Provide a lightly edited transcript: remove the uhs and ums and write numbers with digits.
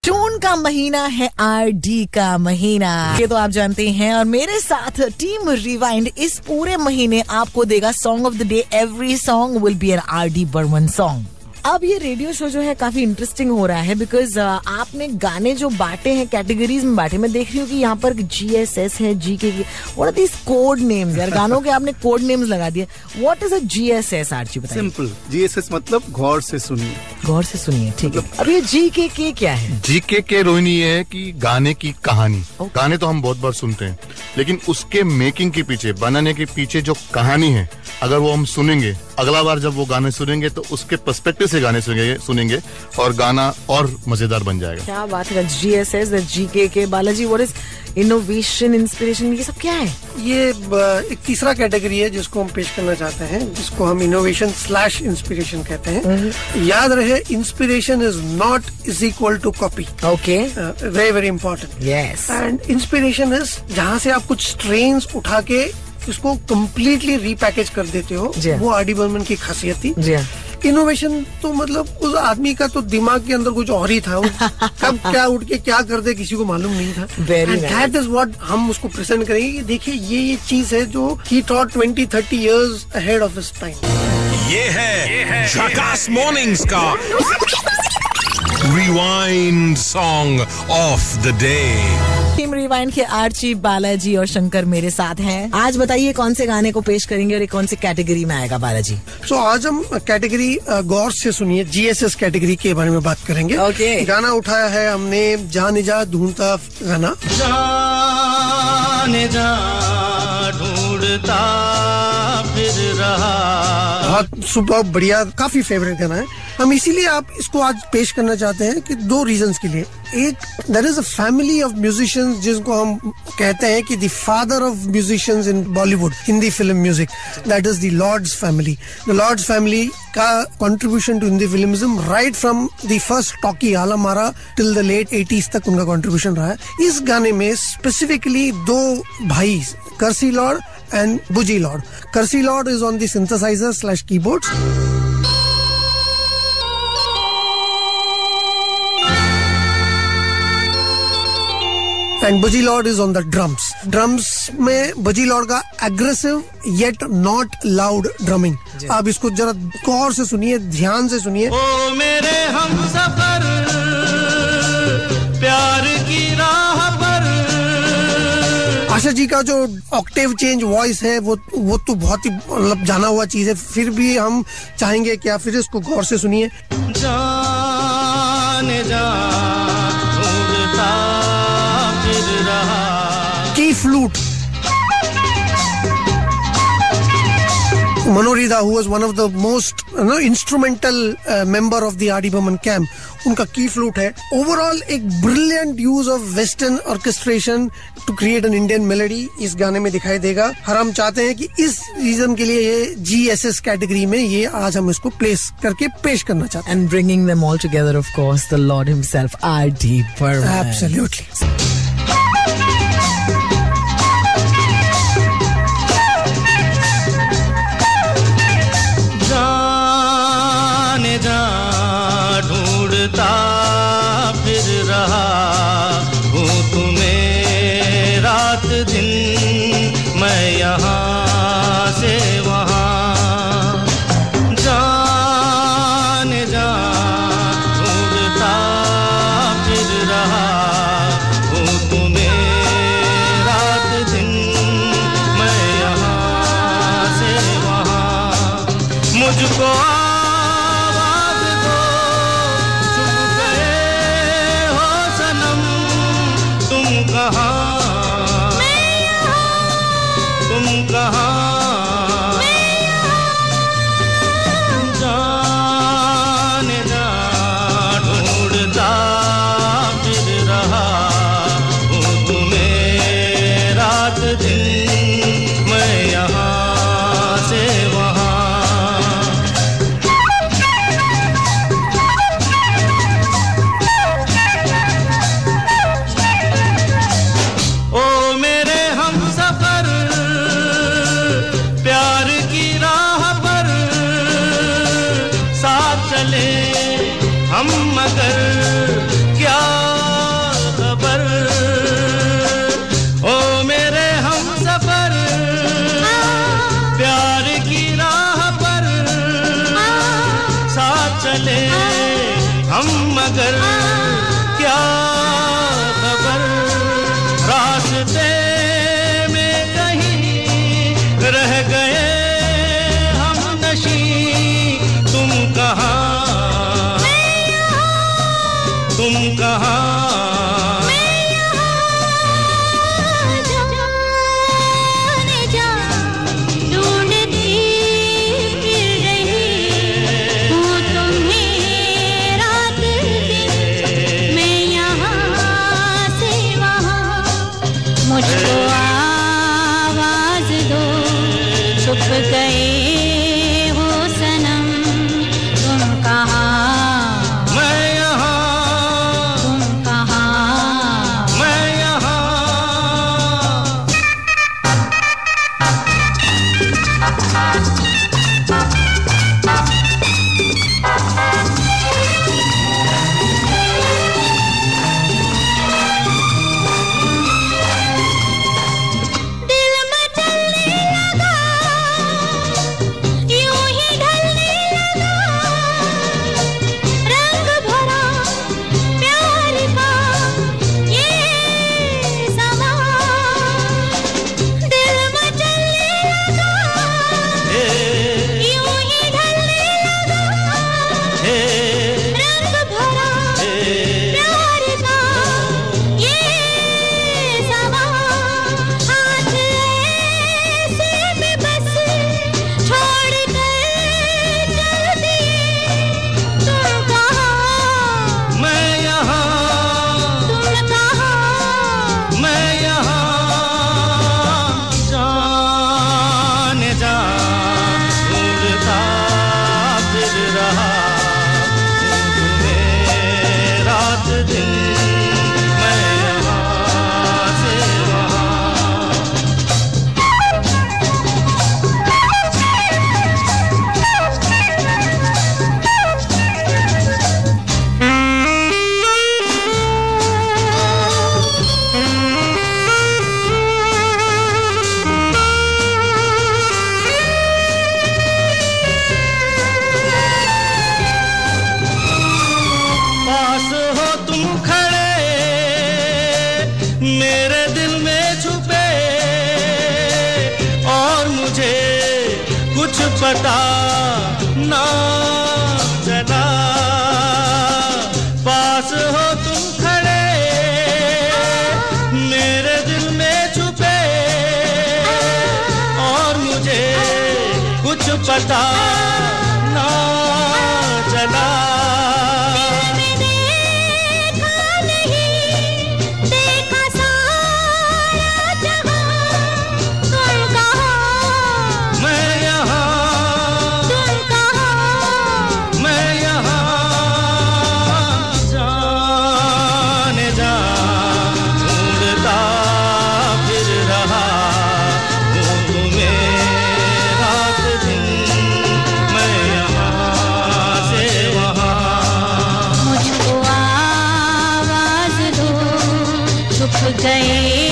जून का महीना है आरडी का महीना, ये तो आप जानते हैं। और मेरे साथ टीम रिवाइंड इस पूरे महीने आपको देगा song of the day. Every song will be an RD Burman song. अब ये रेडियो शो जो है काफी इंटरेस्टिंग हो रहा है बिकॉज आपने गाने जो बांटे हैं कैटेगरीज में बांटे। मैं देख रही हूँ कि यहाँ पर GSS है, GK, what are these code names यार? गानों के आपने कोड नेम्स लगा दिए। व्हाट इज अ GSS आर्ची बताइए? सिंपल, GSS मतलब गौर से सुनिए। गौर से सुनिए, ठीक है। अब ये GKK क्या है? GKK रोहिणी ये है कि गाने की कहानी। गाने तो हम बहुत बार सुनते हैं, लेकिन उसके मेकिंग के पीछे, बनाने के पीछे जो कहानी है, अगर वो हम सुनेंगे, अगला बार जब वो गाने सुनेंगे तो उसके पर्सपेक्टिव से गाने सुनेंगे और गाना और मजेदार बन जाएगा। क्या बात है। GSS, GKK, Balaji, what is innovation, inspiration, ये सब क्या है? ये एक तीसरा कैटेगरी है जिसको हम पेश करना चाहते हैं, जिसको हम इनोवेशन / इंस्पिरेशन कहते हैं। याद रहे, inspiration is equal to copy. Okay, very very important. Yes. And inspiration is जहाँ से आप कुछ स्ट्रेन्स उठा के इसको कम्प्लीटली रीपैकेज कर देते हो, वो आरडी बर्मन की खासियत थी। इनोवेशन तो मतलब उस आदमी का तो दिमाग के अंदर कुछ और ही था। कब क्या उठ के क्या कर दे किसी को मालूम नहीं था। दैट इज व्हाट हम उसको प्रेजेंट करेंगे कि देखिए ये चीज है जो he thought 20-30 years ahead of his time। ये है झकास मॉर्निंग्स का rewind song of the day. Team rewind के आर्ची, बालाजी और शंकर मेरे साथ हैं। आज बताइए कौन से गाने को पेश करेंगे और कौन से कैटेगरी में आएगा बालाजी? आज हम कैटेगरी गौर से सुनिए GSS कैटेगरी के बारे में बात करेंगे। Okay. गाना उठाया है हमने जाने जा ढूंढता गाना। जाने जा ढूंढता फिर रहा, बहुत सुपर बढ़िया, काफी फेवरेट गाना है। हम इसीलिए आप इसको आज पेश करना चाहते हैं कि 2 रीजंस के लिए। एक, there is a family of musicians जिनको हम कहते हैं कि the father of musicians in Bollywood, Hindi film music, that is the Lords family. The Lords family का contribution to Hindi filmism right from the first talkie Alam Ara till the late 80s तक उनका contribution रहा है। इस गाने में स्पेसिफिकली 2 भाई, Kersi Lord and Buji Lord. Kersi Lord is on the synthesizer / keyboards. And Buji Lord is on the drums. Drums में Buji Lord का aggressive yet not loud drumming. आप इसको जरा गौर से सुनिए, ध्यान से सुनिए। ओ मेरे हमसफर प्यार की राह पर। आशा जी का जो ऑक्टेव चेंज वॉइस है वो तो बहुत ही मतलब जाना हुआ चीज है। फिर भी हम चाहेंगे कि आप फिर इसको गौर से सुनिए। जाने जा ढूंढता फिर रहा। की flute, Manoriza, who was one of the most instrumental member of the R.D. Burman camp, उनका की फ्लूट है। ओवरऑल एक brilliant use of western orchestration to create an Indian melody इस गाने में दिखाई देगा। और हम चाहते हैं कि इस रीजन के लिए ये GSS कैटेगरी में ये आज हम इसको प्लेस करके पेश करना चाहते हैं। And bringing them all together of course the lord himself R.D. Burman। Absolutely. फिर रहा हूँ तुम्हें रात दिन, मैं यहाँ से वहाँ। जाने जा ढूंढता फिर रहा हूँ तुम्हें रात दिन, मैं यहाँ से वहाँ। मुझको कहाँ मुझको आवाज दो छुप गए हो सनम तुम कहाँ मैं यहाँ तुम कहाँ मैं यहाँ मेरे दिल में छुपे और मुझे कुछ पता ना चला पास हो तुम खड़े मेरे दिल में छुपे और मुझे कुछ पता ना चला गए